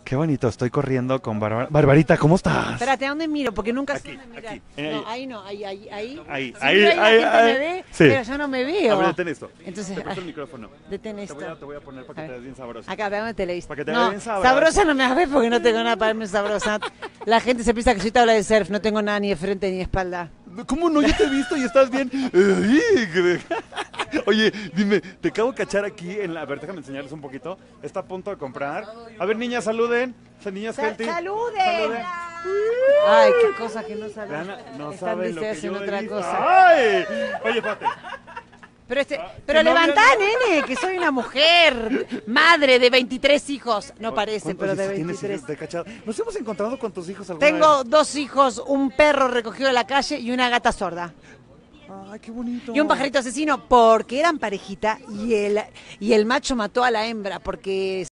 Qué bonito, estoy corriendo con Bárbara. Barbarita, ¿cómo estás? Espérate, ¿a dónde miro? Porque nunca Aquí, sé dónde mirar. aquí, No, ahí no, ahí. Ahí, Sí, ahí, la ahí, gente ahí. me ve, Sí. pero yo no me veo. A ver, detén esto. Entonces, Te presto el micrófono. detén esto. Te voy a poner para que te veas bien sabroso. Acá, veamos televisión. Para que te No, veas bien sabrosa. sabrosa no me vas a ver porque no tengo nada para verme sabrosa. La gente se piensa que soy tabla de surf, no tengo nada ni de frente ni de espalda. ¿Cómo no? Yo te he visto y estás bien. Oye, dime, te acabo de cachar aquí en la... A ver, déjame enseñarles un poquito. Está a punto de comprar. A ver, niñas, saluden. Niñas healthy. ¡Saluden! Ay, qué cosa que no saben. Vean, no Están saben lo que deseando yo he otra visto. cosa. ¡Ay! Oye, espérate. Pero, que pero no levantá, había- nene, que soy una mujer, madre de 23 hijos. No parece, pero de Oye, sí tienes 23. hijos, te he cachado. ¿Nos hemos encontrado con tus hijos alguna Tengo 2 hijos, un perro recogido de la calle y una gata sorda. vez? Ay, qué bonito. Y un pajarito asesino porque eran parejita y el macho mató a la hembra porque